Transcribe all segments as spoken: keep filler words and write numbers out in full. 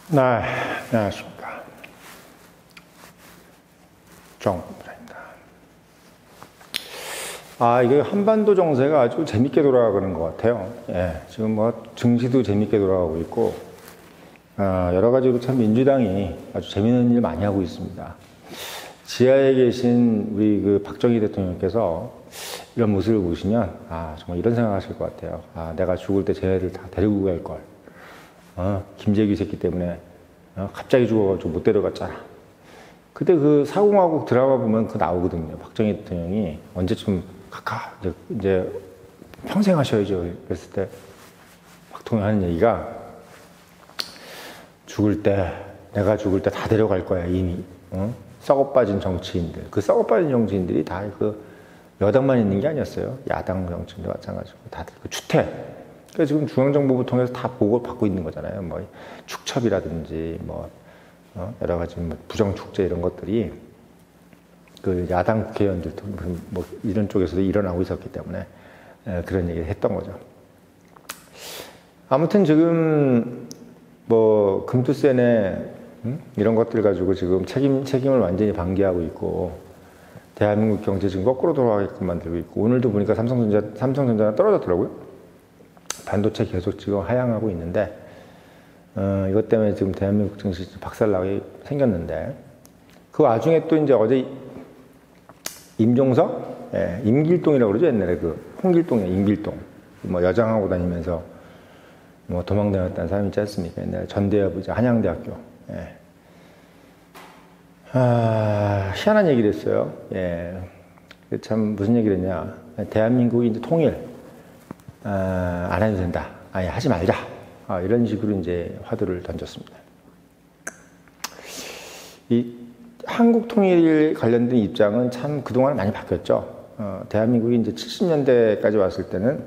네, 안녕하십니까. 정부입니다. 아, 이게 한반도 정세가 아주 재밌게 돌아가는 것 같아요. 예, 지금 뭐 증시도 재밌게 돌아가고 있고, 아, 여러 가지로 참 민주당이 아주 재밌는 일 많이 하고 있습니다. 지하에 계신 우리 그 박정희 대통령께서 이런 모습을 보시면, 아, 정말 이런 생각 하실 것 같아요. 아, 내가 죽을 때 쟤를 다 데리고 갈 걸. 어, 김재규 새끼 때문에 어, 갑자기 죽어가지고 못 데려갔잖아. 그때 그 사공화국 드라마 보면 그 나오거든요. 박정희 대통령이 언제쯤 가까 이제, 이제 평생 하셔야죠. 그랬을 때 박통령 하는 얘기가 죽을 때 내가 죽을 때 다 데려갈 거야 이미. 어? 썩어 빠진 정치인들. 그 썩어 빠진 정치인들이 다 그 여당만 있는 게 아니었어요. 야당 정치인도 마찬가지고 다들 그 추태. 그러니까 지금 중앙정부부 통해서 다 보고를 받고 있는 거잖아요. 뭐 축첩이라든지 뭐 어? 여러 가지 뭐 부정축제 이런 것들이 그 야당 국회의원들 뭐 이런 쪽에서도 일어나고 있었기 때문에 에, 그런 얘기를 했던 거죠. 아무튼 지금 뭐 금투세네 음? 이런 것들 가지고 지금 책임 책임을 완전히 방기하고 있고 대한민국 경제 지금 거꾸로 돌아가게끔 만들고 있고 오늘도 보니까 삼성전자 삼성전자가 떨어졌더라고요. 반도체 계속 지금 하향하고 있는데 어, 이것 때문에 지금 대한민국 증시 박살나게 생겼는데 그 와중에 또 이제 어제 임종석, 예, 임길동이라고 그러죠. 옛날에 그 홍길동이야, 임길동. 뭐 여장하고 다니면서 뭐 도망다녔다는 사람이 있지 않습니까? 옛날에 전대협 이제 한양대학교. 예. 아, 희한한 얘기를 했어요. 예. 참 무슨 얘기를 했냐? 대한민국이 이제 통일. 아, 안 해도 된다. 아니, 하지 말자. 아, 이런 식으로 이제 화두를 던졌습니다. 이 한국 통일 관련된 입장은 참 그동안 많이 바뀌었죠. 어, 대한민국이 이제 칠십 년대까지 왔을 때는,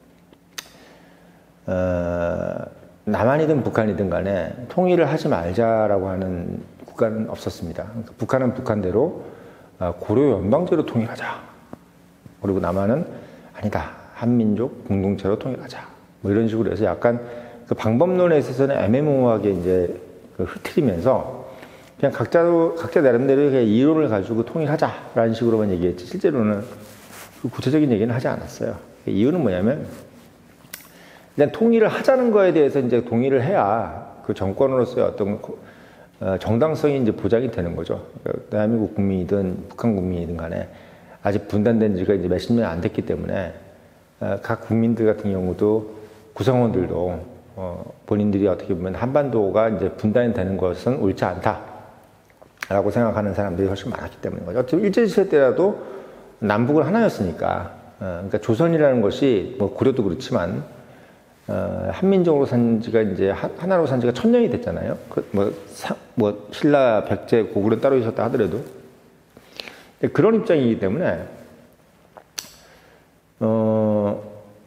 어, 남한이든 북한이든 간에 통일을 하지 말자라고 하는 국가는 없었습니다. 그러니까 북한은 북한대로 고려 연방제로 통일하자. 그리고 남한은 아니다. 한민족 공동체로 통일하자. 뭐 이런 식으로 해서 약간 그 방법론에 있어서는 애매모호하게 이제 그 흐트리면서 그냥 각자로, 각자 나름대로 그냥 이론을 가지고 통일하자라는 식으로만 얘기했지. 실제로는 그 구체적인 얘기는 하지 않았어요. 이유는 뭐냐면 일단 통일을 하자는 거에 대해서 이제 동의를 해야 그 정권으로서의 어떤 정당성이 이제 보장이 되는 거죠. 그러니까 대한민국 국민이든 북한 국민이든 간에 아직 분단된 지가 이제 몇십 년 안 됐기 때문에 각 국민들 같은 경우도 구성원들도 어 본인들이 어떻게 보면 한반도가 이제 분단이 되는 것은 옳지 않다라고 생각하는 사람들이 훨씬 많았기 때문인 거죠. 어차피 일제시대 때라도 남북은 하나였으니까. 어 그러니까 조선이라는 것이 뭐 고려도 그렇지만 어 한민족으로 산 지가 이제 하나로 산 지가 천 년이 됐잖아요. 그 뭐 뭐 신라, 백제, 고구려 따로 있었다 하더라도 그런 입장이기 때문에. 어,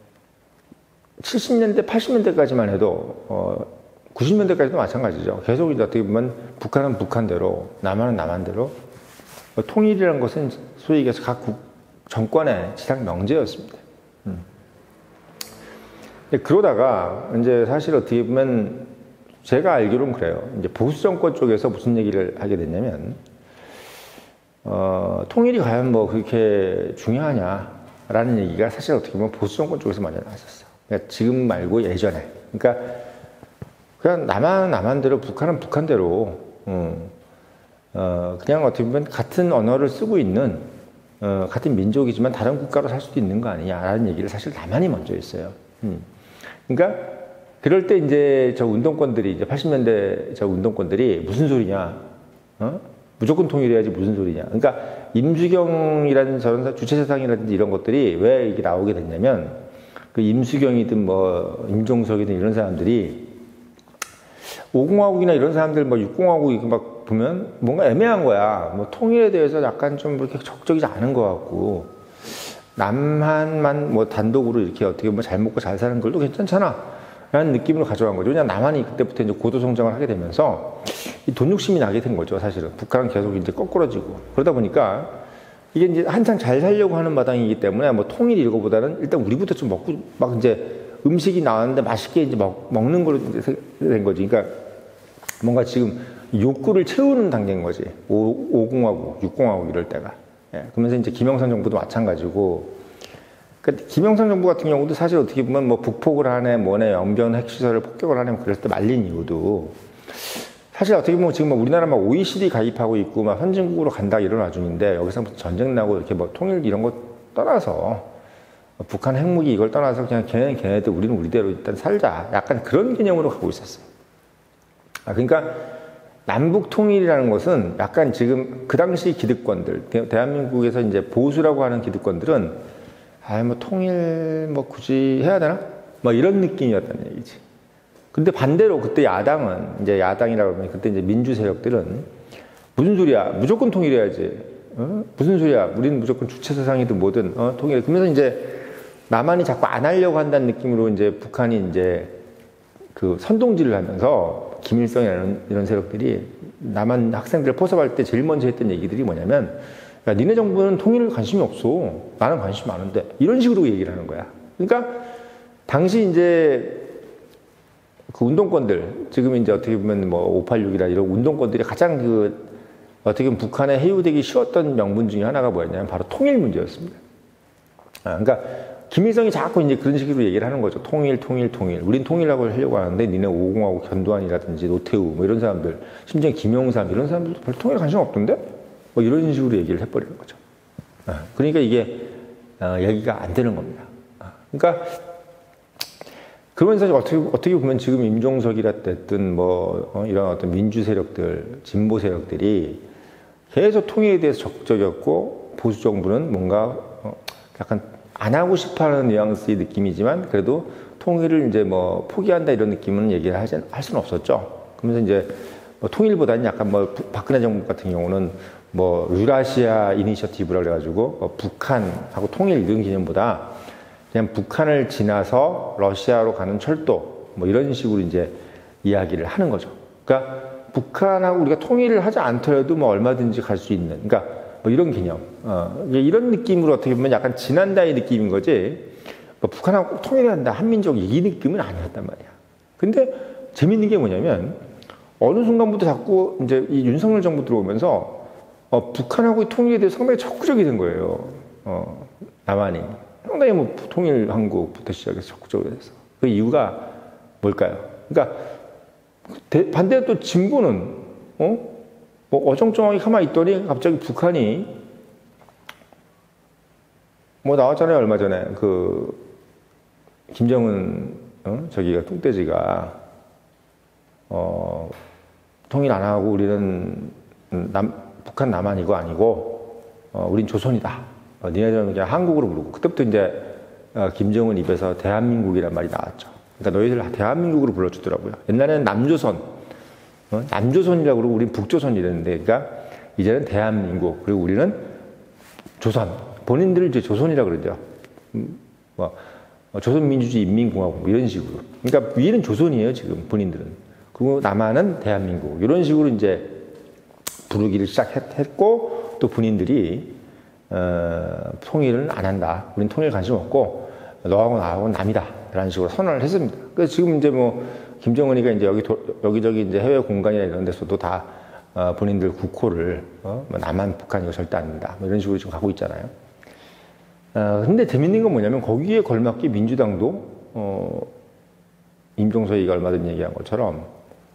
칠십 년대, 팔십 년대까지만 해도, 어, 구십 년대까지도 마찬가지죠. 계속 이제 어떻게 보면 북한은 북한대로, 남한은 남한대로, 어, 통일이라는 것은 소위 얘기해서 각 국, 정권의 지상 명제였습니다. 음. 그러다가, 이제 사실 어떻게 보면, 제가 알기로는 그래요. 이제 보수 정권 쪽에서 무슨 얘기를 하게 됐냐면, 어, 통일이 과연 뭐 그렇게 중요하냐. 라는 얘기가 사실 어떻게 보면 보수 정권 쪽에서 많이 나왔었어요. 그러니까 지금 말고 예전에. 그러니까 그냥 남한은 남한대로 북한은 북한대로 어, 어, 그냥 어떻게 보면 같은 언어를 쓰고 있는 어, 같은 민족이지만 다른 국가로 살 수도 있는 거 아니냐라는 얘기를 사실 남한이 먼저 했어요. 음. 그러니까 그럴 때 이제 저 운동권들이 이제 팔십 년대 저 운동권들이 무슨 소리냐? 어? 무조건 통일해야지 무슨 소리냐. 그러니까 임수경이라는 저런 주체사상이라든지 이런 것들이 왜 이게 나오게 됐냐면 그 임수경이든 뭐 임종석이든 이런 사람들이 오공화국이나 이런 사람들 뭐 육공화국 막 보면 뭔가 애매한 거야. 뭐 통일에 대해서 약간 좀 그렇게 적극적이지 않은 것 같고 남한만 뭐 단독으로 이렇게 어떻게 보면 잘 먹고 잘 사는 걸도 괜찮잖아. 라는 느낌으로 가져간 거죠. 그냥 남한이 그때부터 이제 고도 성장을 하게 되면서 이 돈 욕심이 나게 된 거죠, 사실은. 북한은 계속 이제 거꾸러지고. 그러다 보니까 이게 이제 한창 잘 살려고 하는 마당이기 때문에 뭐 통일 이거보다는 일단 우리부터 좀 먹고 막 이제 음식이 나왔는데 맛있게 이제 먹, 먹는 걸로 이제 된 거지. 그러니까 뭔가 지금 욕구를 채우는 단계인 거지. 오공화국, 육공화국 이럴 때가. 예, 그러면서 이제 김영삼 정부도 마찬가지고, 그러니까 김영삼 정부 같은 경우도 사실 어떻게 보면 뭐 북폭을 하네, 뭐네, 영변 핵시설을 폭격을 하네, 그랬을 때 말린 이유도 사실 어떻게 보면 지금 뭐 우리나라 막 오이시디 가입하고 있고 막 선진국으로 간다 이런 와중인데 여기서 전쟁 나고 이렇게 뭐 통일 이런 거 떠나서 북한 핵무기 이걸 떠나서 그냥 걔네는 걔네들 우리는 우리대로 일단 살자. 약간 그런 개념으로 가고 있었어요. 아, 그러니까 남북 통일이라는 것은 약간 지금 그 당시 기득권들, 대, 대한민국에서 이제 보수라고 하는 기득권들은 아, 뭐 통일 뭐 굳이 해야 되나? 뭐 이런 느낌이었다는 얘기지. 근데 반대로 그때 야당은 이제 야당이라고 하면 그때 이제 민주 세력들은 무슨 소리야? 무조건 통일해야지. 어? 무슨 소리야? 우리는 무조건 주체사상이든 뭐든 어? 통일해. 그러면서 이제 남한이 자꾸 안 하려고 한다는 느낌으로 이제 북한이 이제 그 선동질을 하면서 김일성이라는 이런 세력들이 남한 학생들을 포섭할 때 제일 먼저 했던 얘기들이 뭐냐면 야, 니네 정부는 통일에 관심이 없어. 나는 관심 많은데. 이런 식으로 얘기를 하는 거야. 그러니까 당시 이제 그 운동권들, 지금 이제 어떻게 보면 뭐 오팔육이라 이런 운동권들이 가장 그 어떻게 보면 북한에 해유되기 쉬웠던 명분 중에 하나가 뭐였냐면 바로 통일 문제였습니다. 아, 그러니까 김일성이 자꾸 이제 그런 식으로 얘기를 하는 거죠. 통일, 통일, 통일. 우린 통일하고 하려고 하는데 니네 오공화국 견도안이라든지 노태우 뭐 이런 사람들, 심지어 김영삼 이런 사람들도 별 통일에 관심 없던데? 뭐 이런 식으로 얘기를 해버리는 거죠. 아, 그러니까 이게 어, 얘기가 안 되는 겁니다. 아, 그러니까 그러면서 어떻게, 어떻게 보면 지금 임종석이라 됐든 뭐, 어, 이런 어떤 민주 세력들, 진보 세력들이 계속 통일에 대해서 적극적이었고, 보수 정부는 뭔가, 어, 약간 안 하고 싶어 하는 뉘앙스의 느낌이지만, 그래도 통일을 이제 뭐 포기한다 이런 느낌은 얘기를 하지, 할 수는 없었죠. 그러면서 이제 뭐 통일보다는 약간 뭐 박근혜 정부 같은 경우는 뭐 유라시아 이니셔티브라 그래가지고, 뭐 북한하고 통일 이런 개념보다 그냥 북한을 지나서 러시아로 가는 철도 뭐 이런 식으로 이제 이야기를 하는 거죠. 그러니까 북한하고 우리가 통일을 하지 않더라도 뭐 얼마든지 갈 수 있는, 그러니까 뭐 이런 개념, 어, 이런 느낌으로 어떻게 보면 약간 지난다의 느낌인 거지. 뭐 북한하고 꼭 통일해야 한다, 한민족 이 느낌은 아니었단 말이야. 근데 재밌는 게 뭐냐면 어느 순간부터 자꾸 이제 이 윤석열 정부 들어오면서 어, 북한하고 통일에 대해서 상당히 적극적이 된 거예요. 어, 남한이. 상당히 뭐 통일 한국부터 시작해서 적극적으로 해서 그 이유가 뭘까요? 그러니까 대, 반대로 또 진보는 어? 뭐 어정쩡하게 가만히 있더니 갑자기 북한이 뭐 나왔잖아요. 얼마 전에 그 김정은 어? 저기가 뚱돼지가 어, 통일 안 하고 우리는 남, 북한 남한이고 아니고 어, 우린 조선이다. 어, 니네들은 그냥 한국으로 부르고 그때부터 이제 어, 김정은 입에서 대한민국이란 말이 나왔죠. 그러니까 너희들 대한민국으로 불러주더라고요. 옛날에는 남조선, 어? 남조선이라고 그러고 우린 북조선 이랬는데, 그러니까 이제는 대한민국 그리고 우리는 조선. 본인들을 이제 조선이라고 그러죠. 음, 뭐 어, 조선민주주의 인민공화국 이런 식으로. 그러니까 위는 조선이에요 지금 본인들은. 그리고 남한은 대한민국 이런 식으로 이제 부르기를 시작했고 또 본인들이 어, 통일은 안 한다. 우린 통일 관심 없고 너하고 나하고는 남이다. 라는 식으로 선언을 했습니다. 그래서 지금 이제 뭐 김정은이가 이제 여기 도, 여기저기 이제 해외 공간이나 이런 데서도 다 어, 본인들 국호를 어, 뭐 남한, 북한 이거 절대 안 된다. 뭐 이런 식으로 지금 가고 있잖아요. 어, 근데 재밌는 건 뭐냐면 거기에 걸맞게 민주당도 어, 임종석이가 얼마 전에 얘기한 것처럼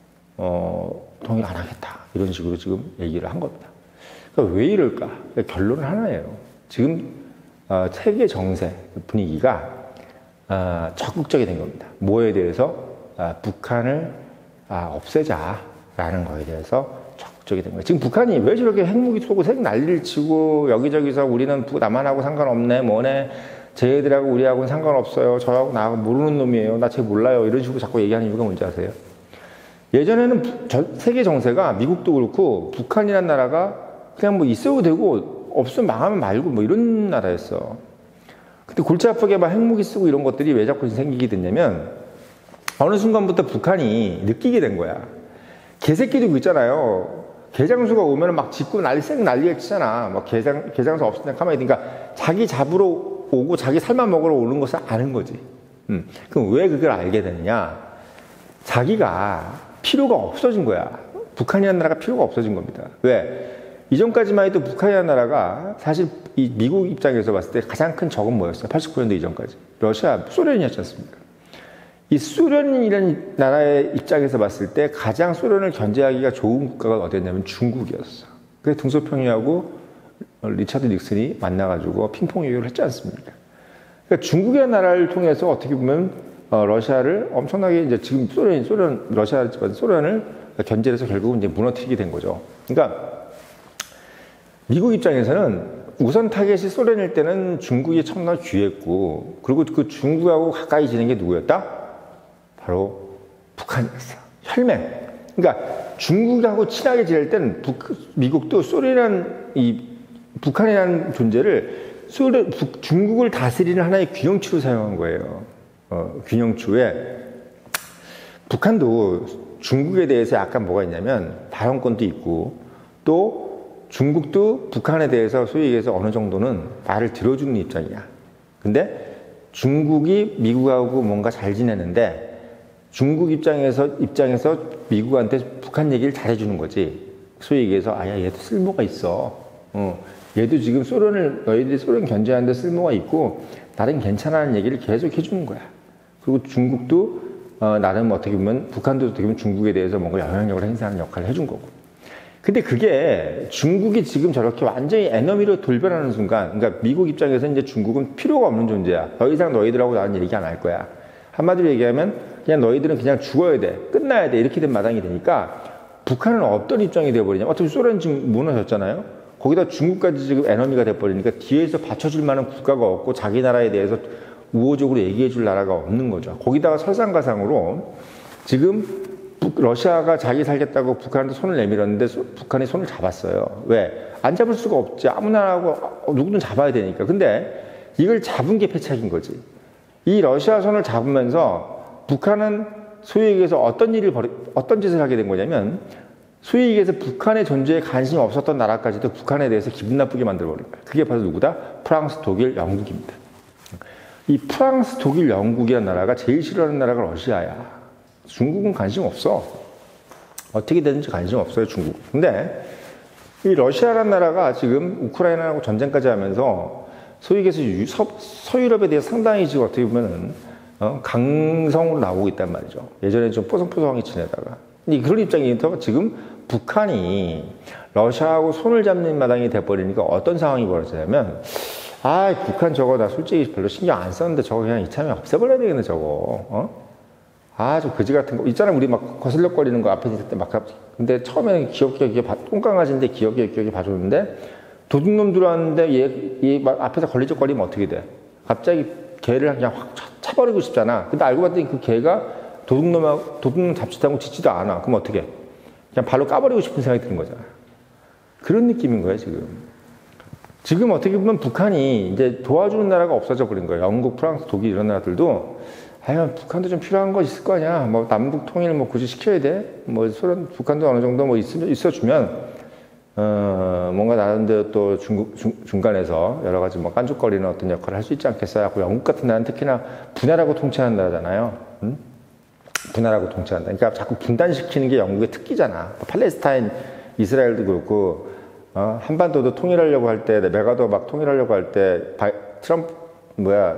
어, 통일 안 하겠다. 이런 식으로 지금 얘기를 한 겁니다. 그러니까 왜 이럴까? 그러니까 결론은 하나예요. 지금 어, 세계 정세 분위기가 어, 적극적이 된 겁니다. 뭐에 대해서? 어, 북한을 아, 없애자라는 거에 대해서 적극적이 된 거예요. 지금 북한이 왜 저렇게 핵무기 쏘고 색 난리를 치고 여기저기서 우리는 남한하고 상관없네 뭐네 쟤들하고 우리하고는 상관없어요. 저하고 나하고 모르는 놈이에요. 나 쟤 몰라요. 이런 식으로 자꾸 얘기하는 이유가 뭔지 아세요? 예전에는 저, 세계 정세가 미국도 그렇고 북한이라는 나라가 그냥 뭐 있어도 되고 없으면 망하면 말고 뭐 이런 나라였어. 근데 골치 아프게 막 핵무기 쓰고 이런 것들이 왜 자꾸 생기게 됐냐면 어느 순간부터 북한이 느끼게 된 거야. 개새끼도 있잖아요. 개장수가 오면 막 짚고 난리 쌩 난리를 치잖아. 막 개장, 개장수 없을 때 가만히 있으니까 자기 잡으러 오고 자기 살만 먹으러 오는 것을 아는 거지. 음. 그럼 왜 그걸 알게 되느냐? 자기가 필요가 없어진 거야. 북한이라는 나라가 필요가 없어진 겁니다. 왜? 이전까지만 해도 북한이라는 나라가 사실 이 미국 입장에서 봤을 때 가장 큰 적은 뭐였어요? 팔십구 년도 이전까지. 러시아, 소련이었지 않습니까? 이 소련이라는 나라의 입장에서 봤을 때 가장 소련을 견제하기가 좋은 국가가 어디였냐면 중국이었어. 그래서 등소평이하고 리차드 닉슨이 만나가지고 핑퐁 외교를 했지 않습니까? 그러니까 중국이라는 나라를 통해서 어떻게 보면 어, 러시아를 엄청나게 이제 지금 소련, 소련, 러시아, 소련을 견제를 해서 결국은 이제 무너뜨리게 된 거죠. 그러니까 미국 입장에서는 우선 타겟이 소련일 때는 중국이 첨단 귀했고, 그리고 그 중국하고 가까이 지는 게 누구였다? 바로 북한이었어. 혈맹. 그러니까 중국하고 친하게 지낼 때는 북, 미국도 소련이라는 이 북한이라는 존재를 소련, 북, 중국을 다스리는 하나의 균형추로 사용한 거예요. 어, 균형추에 북한도 중국에 대해서 약간 뭐가 있냐면 발언권도 있고 또 중국도 북한에 대해서 소위 얘기해서 어느 정도는 말을 들어주는 입장이야. 근데 중국이 미국하고 뭔가 잘 지내는데 중국 입장에서 입장에서 미국한테 북한 얘기를 잘해주는 거지. 소위 얘기해서 아야 얘도 쓸모가 있어. 어, 얘도 지금 소련을 너희들이 소련 견제하는데 쓸모가 있고 나름 괜찮아하는 얘기를 계속 해주는 거야. 그리고 중국도 어, 나름 어떻게 보면 북한도 어떻게 보면 중국에 대해서 뭔가 영향력을 행사하는 역할을 해준 거고. 근데 그게 중국이 지금 저렇게 완전히 에너미로 돌변하는 순간, 그러니까 미국 입장에서 이제 중국은 필요가 없는 존재야. 더 이상 너희들하고 나는 얘기 안 할 거야. 한마디로 얘기하면 그냥 너희들은 그냥 죽어야 돼. 끝나야 돼. 이렇게 된 마당이 되니까 북한은 어떤 입장이 되어버리냐면 어차피 소련 지금 무너졌잖아요. 거기다 중국까지 지금 에너미가 돼버리니까 뒤에서 받쳐줄 만한 국가가 없고 자기 나라에 대해서 우호적으로 얘기해 줄 나라가 없는 거죠. 거기다가 설상가상으로 지금 러시아가 자기 살겠다고 북한한테 손을 내밀었는데 소, 북한이 손을 잡았어요. 왜? 안 잡을 수가 없지. 아무나 하고 누구든 잡아야 되니까. 근데 이걸 잡은 게 패착인 거지. 이 러시아 손을 잡으면서 북한은 소위 얘기해서 어떤 일을 벌이, 어떤 짓을 하게 된 거냐면 소위 얘기해서 북한의 존재에 관심이 없었던 나라까지도 북한에 대해서 기분 나쁘게 만들어버린 거예요. 그게 바로 누구다? 프랑스, 독일, 영국입니다. 이 프랑스, 독일, 영국이라는 나라가 제일 싫어하는 나라가 러시아야. 중국은 관심 없어. 어떻게 되는지 관심 없어요, 중국. 근데 이 러시아라는 나라가 지금 우크라이나하고 전쟁까지 하면서 소위 얘기해서 서, 서유럽에 대해 상당히 지금 어떻게 보면은 어, 강성으로 나오고 있단 말이죠. 예전에 좀 뽀송뽀송하게 지내다가. 근데 그런 입장에서 지금 북한이 러시아하고 손을 잡는 마당이 돼버리니까 어떤 상황이 벌어지냐면 아, 북한 저거 나 솔직히 별로 신경 안 썼는데 저거 그냥 이참에 없애버려야 되겠네, 저거. 어? 아, 저 그지 같은 거. 있잖아, 우리 막 거슬려거리는 거 앞에 있을 때 막. 근데 처음에는 귀엽게, 귀엽게, 똥강아지인데 귀엽게, 귀엽게 봐줬는데 도둑놈 들어왔는데 얘, 얘 막 앞에서 걸리적거리면 어떻게 돼? 갑자기 개를 그냥 확 차, 차버리고 싶잖아. 근데 알고 봤더니 그 개가 도둑놈하고, 도둑놈 잡지도 않고 짖지도 않아. 그럼 어떻게? 그냥 발로 까버리고 싶은 생각이 드는 거잖아. 그런 느낌인 거야, 지금. 지금 어떻게 보면 북한이 이제 도와주는 나라가 없어져 버린 거예요. 영국, 프랑스, 독일 이런 나라들도 아유, 북한도 좀 필요한 거 있을 거 아니야. 뭐, 남북 통일 뭐 굳이 시켜야 돼? 뭐, 소련, 북한도 어느 정도 뭐 있으면, 있어주면, 어, 뭔가 나름대로 또 중국, 중, 중간에서 여러 가지 뭐 깐죽거리는 어떤 역할을 할 수 있지 않겠어요? 하고 영국 같은 나라는 특히나 분할하고 통치하는 나라잖아요. 응? 분할하고 통치한다. 그러니까 자꾸 분단시키는 게 영국의 특기잖아. 팔레스타인, 이스라엘도 그렇고, 어, 한반도도 통일하려고 할 때, 메가도 막 통일하려고 할 때, 바, 트럼프, 뭐야,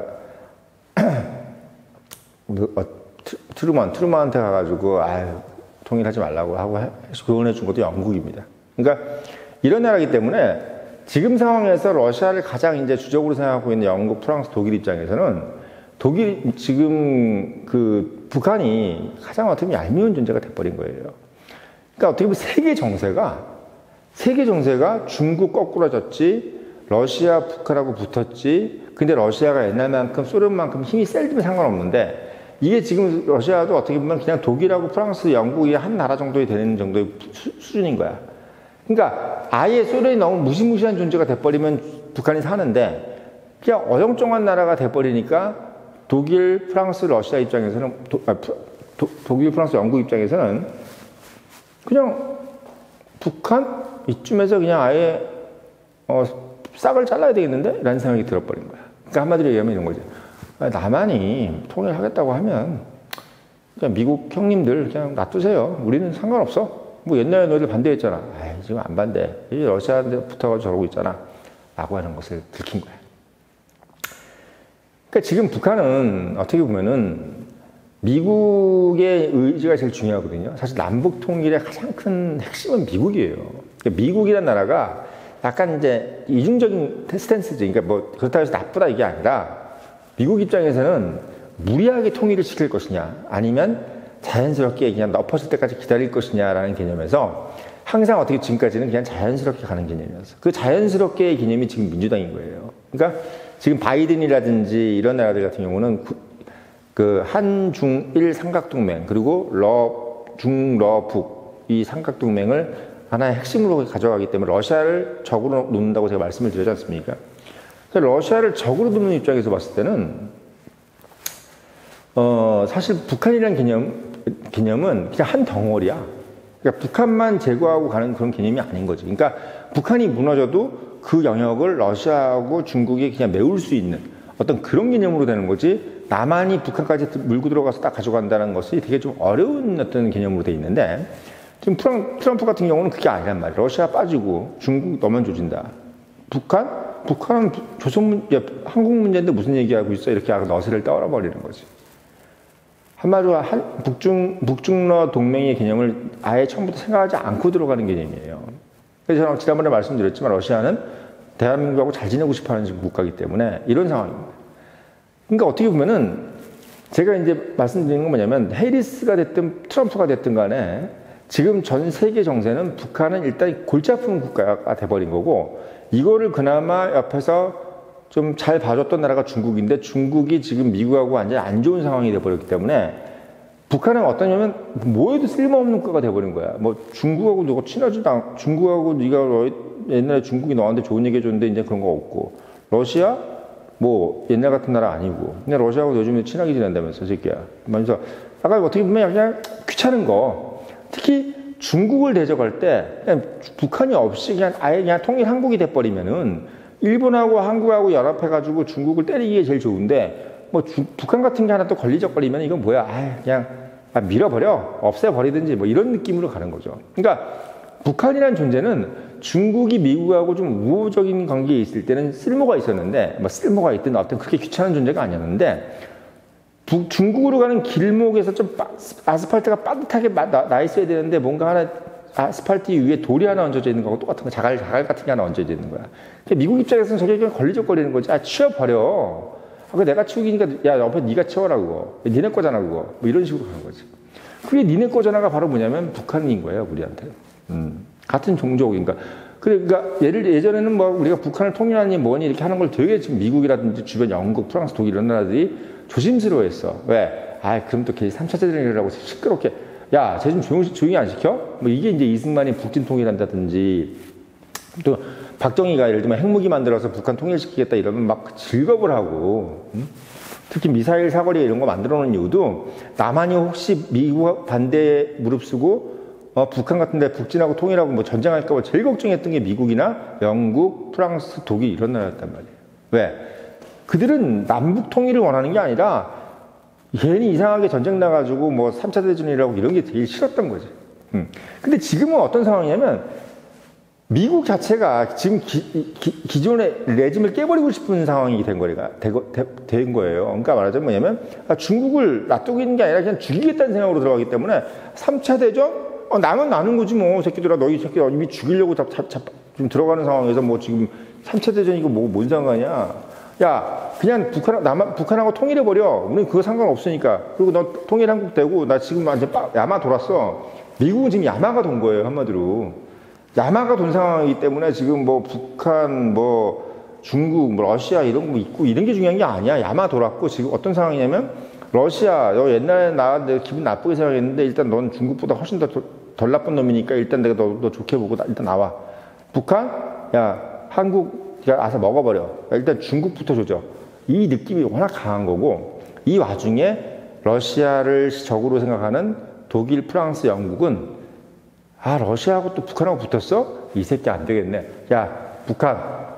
어, 트루먼, 트루먼한테 가가지고, 아유, 통일하지 말라고 하고 조언해 준 것도 영국입니다. 그러니까 이런 나라이기 때문에 지금 상황에서 러시아를 가장 이제 주적으로 생각하고 있는 영국, 프랑스, 독일 입장에서는 독일, 지금 그 북한이 가장 어떻게 보면 얄미운 존재가 돼버린 거예요. 그러니까 어떻게 보면 세계 정세가, 세계 정세가 중국 거꾸로졌지, 러시아, 북한하고 붙었지, 근데 러시아가 옛날만큼, 소련만큼 힘이 셀리면 상관없는데, 이게 지금 러시아도 어떻게 보면 그냥 독일하고 프랑스, 영국이 한 나라 정도에 되는 정도의 수, 수준인 거야. 그러니까 아예 소련이 너무 무시무시한 존재가 돼버리면 북한이 사는데 그냥 어정쩡한 나라가 돼버리니까 독일, 프랑스, 러시아 입장에서는 도, 아, 도, 독일, 프랑스, 영국 입장에서는 그냥 북한 이쯤에서 그냥 아예 어, 싹을 잘라야 되겠는데? 라는 생각이 들어버린 거야. 그러니까 한마디로 얘기하면 이런 거지. 남한이 통일하겠다고 하면 그냥 미국 형님들 그냥 놔두세요. 우리는 상관없어. 뭐 옛날에 너희들 반대했잖아. 아이, 지금 안 반대. 러시아한테 붙어가지고 저러고 있잖아. 라고 하는 것을 들킨 거야. 그러니까 지금 북한은 어떻게 보면은 미국의 의지가 제일 중요하거든요. 사실 남북 통일의 가장 큰 핵심은 미국이에요. 그러니까 미국이라는 나라가 약간 이제 이중적인 스탠스지. 그러니까 뭐 그렇다고 해서 나쁘다 이게 아니라 미국 입장에서는 무리하게 통일을 시킬 것이냐 아니면 자연스럽게 그냥 엎었을 때까지 기다릴 것이냐라는 개념에서 항상 어떻게 지금까지는 그냥 자연스럽게 가는 개념이었어. 그 자연스럽게의 개념이 지금 민주당인 거예요. 그러니까 지금 바이든이라든지 이런 나라들 같은 경우는 그 한중일 삼각동맹 그리고 러, 중, 러, 북 이 삼각동맹을 하나의 핵심으로 가져가기 때문에 러시아를 적으로 놓는다고 제가 말씀을 드렸지 않습니까? 그래서 러시아를 적으로 놓는 입장에서 봤을 때는 어, 사실 북한이라는 개념, 개념은 그냥 한 덩어리야. 그러니까 북한만 제거하고 가는 그런 개념이 아닌 거지. 그러니까 북한이 무너져도 그 영역을 러시아하고 중국이 그냥 메울 수 있는 어떤 그런 개념으로 되는 거지. 남한이 북한까지 물고 들어가서 딱 가져간다는 것이 되게 좀 어려운 어떤 개념으로 돼 있는데 지금 트럼프 같은 경우는 그게 아니란 말이야. 러시아 빠지고 중국 너만 조진다. 북한? 북한은 조선 문제, 한국 문제인데 무슨 얘기하고 있어? 이렇게 너스를 떠올려버리는 거지. 한마디로 한, 북중, 북중러 동맹의 개념을 아예 처음부터 생각하지 않고 들어가는 개념이에요. 그래서 제가 지난번에 말씀드렸지만 러시아는 대한민국하고 잘 지내고 싶어 하는 국가이기 때문에 이런 상황입니다. 그러니까 어떻게 보면은 제가 이제 말씀드리는 건 뭐냐면 해리스가 됐든 트럼프가 됐든 간에 지금 전 세계 정세는 북한은 일단 골치 아픈 국가가 돼버린 거고 이거를 그나마 옆에서 좀 잘 봐줬던 나라가 중국인데 중국이 지금 미국하고 완전히 안 좋은 상황이 돼버렸기 때문에 북한은 어떠냐면 뭐해도 쓸모없는 국가가 돼버린 거야. 뭐 중국하고 누가 친하지도 않고 중국하고 네가 옛날에 중국이 너한테 좋은 얘기 해줬는데 이제 그런 거 없고 러시아 뭐 옛날 같은 나라 아니고 근데 러시아하고 요즘에 친하게 지낸다면서 새끼야. 그래서 아까 어떻게 보면 그냥 귀찮은 거 특히 중국을 대적할 때 그냥 북한이 없이 그냥 아예 그냥 통일 한국이 돼버리면은 일본하고 한국하고 연합해가지고 중국을 때리기에 제일 좋은데 뭐 주, 북한 같은 게 하나 또 걸리적거리면 이건 뭐야? 아 그냥 아, 밀어버려 없애버리든지 뭐 이런 느낌으로 가는 거죠. 그러니까 북한이라는 존재는 중국이 미국하고 좀 우호적인 관계에 있을 때는 쓸모가 있었는데 뭐 쓸모가 있든 어떤 그렇게 귀찮은 존재가 아니었는데 북, 중국으로 가는 길목에서 좀 빠, 아스팔트가 빠듯하게 나, 나 있어야 되는데 뭔가 하나 아스팔트 위에 돌이 하나 얹어져 있는 거하고 똑같은 거 자갈, 자갈 같은 게 하나 얹어져 있는 거야. 미국 입장에서는 저게 그냥 걸리적거리는 거지. 아 치워버려. 아, 그 내가 치우기니까 야 옆에 네가 치워라 그거. 니네 거잖아 그거. 뭐 이런 식으로 가는 거지. 그게 니네 거잖아가 바로 뭐냐면 북한인 거예요 우리한테. 음. 같은 종족인가. 그러니까 예를 예전에는 뭐 우리가 북한을 통일하니 뭐니 이렇게 하는 걸 되게 지금 미국이라든지 주변 영국, 프랑스, 독일 이런 나라들이 조심스러워했어. 왜? 아, 그럼 또 걔 삼 차 대전이라고 시끄럽게. 야, 쟤 좀 조용히, 조용히 안 시켜? 뭐 이게 이제 이승만이 북진 통일한다든지 또 박정희가 예를 들면 핵무기 만들어서 북한 통일시키겠다 이러면 막 즐겁을 하고. 음? 특히 미사일 사거리 이런 거 만들어 놓은 이유도 남한이 혹시 미국 반대에 무릅쓰고 어, 북한 같은 데 북진하고 통일하고 뭐 전쟁할까 봐 제일 걱정했던 게 미국이나 영국, 프랑스, 독일 이런 나라였단 말이에요. 왜? 그들은 남북 통일을 원하는 게 아니라 괜히 이상하게 전쟁 나가지고 뭐 삼 차 대전이라고 이런 게 제일 싫었던 거지. 음. 근데 지금은 어떤 상황이냐면 미국 자체가 지금 기, 기, 기존의 레짐을 깨버리고 싶은 상황이 된 거가 된 거예요. 그러니까 말하자면 뭐냐면 아, 중국을 놔두고 있는 게 아니라 그냥 죽이겠다는 생각으로 들어가기 때문에 삼 차 대전 어, 나면 나는 거지 뭐 새끼들아 너희 새끼들 이미 죽이려고 다, 다, 다, 지금 들어가는 상황에서 뭐 지금 삼 차 대전이고 뭐 뭔 상관이야. 야 그냥 북한 남한 북한하고 통일해 버려. 우리는 그거 상관없으니까. 그리고 너 통일 한국 되고 나 지금 완전 빡 야마 돌았어. 미국은 지금 야마가 돈 거예요 한마디로. 야마가 돈 상황이기 때문에 지금 뭐 북한 뭐 중국 뭐 러시아 이런 거 있고 이런 게 중요한 게 아니야. 야마 돌았고 지금 어떤 상황이냐면 러시아 너 옛날에 나 내가 기분 나쁘게 생각했는데 일단 넌 중국보다 훨씬 더 덜 나쁜 놈이니까 일단 내가 너, 너 좋게 보고 나, 일단 나와. 북한 야 한국 야 아서 먹어버려. 일단 중국부터 조져. 이 느낌이 워낙 강한 거고 이 와중에 러시아를 적으로 생각하는 독일, 프랑스, 영국은 아 러시아하고 또 북한하고 붙었어? 이 새끼 안 되겠네. 야 북한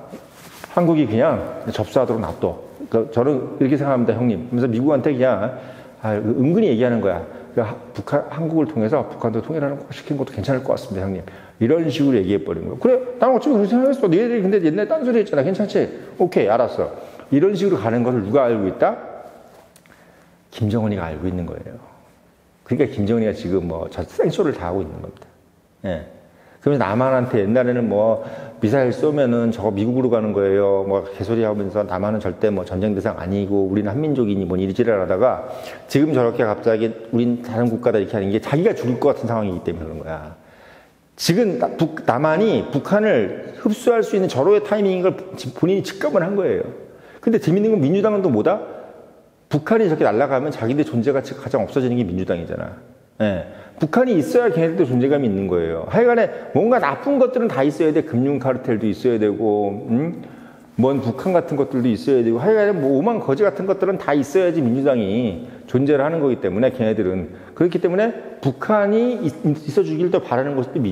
한국이 그냥 접수하도록 놔둬. 그, 저는 이렇게 생각합니다 형님. 그래서 미국한테 그냥 아, 은근히 얘기하는 거야. 그러니까 북한, 한국을 통해서 북한도 통일하는 거 시키는 것도 괜찮을 것 같습니다, 형님. 이런 식으로 얘기해버린 거예요. 그래, 나는 어차피 그렇게 생각했어. 너희들이 근데 옛날에 딴소리 했잖아. 괜찮지? 오케이, 알았어. 이런 식으로 가는 것을 누가 알고 있다? 김정은이가 알고 있는 거예요. 그러니까 김정은이가 지금 뭐 저 생쇼를 다 하고 있는 겁니다. 예. 그러면서 남한한테 옛날에는 뭐 미사일 쏘면은 저거 미국으로 가는 거예요. 뭐 개소리 하면서 남한은 절대 뭐 전쟁 대상 아니고 우리는 한민족이니 뭐 이리지랄 하다가 지금 저렇게 갑자기 우린 다른 국가다 이렇게 하는 게 자기가 죽을 것 같은 상황이기 때문에 그런 거야. 지금 북, 남한이 북한을 흡수할 수 있는 절호의 타이밍인 걸 본인이 직감을 한 거예요. 근데 재밌는 건 민주당은 또 뭐다? 북한이 저렇게 날아가면 자기들 존재가치가 가장 없어지는 게 민주당이잖아. 예. 북한이 있어야 걔네들도 존재감이 있는 거예요. 하여간에 뭔가 나쁜 것들은 다 있어야 돼. 금융 카르텔도 있어야 되고, 음? 뭔 북한 같은 것들도 있어야 되고, 하여간에 뭐 오만 거지 같은 것들은 다 있어야지 민주당이 존재를 하는 거기 때문에 걔네들은. 그렇기 때문에 북한이 있어 주길 더 바라는 것도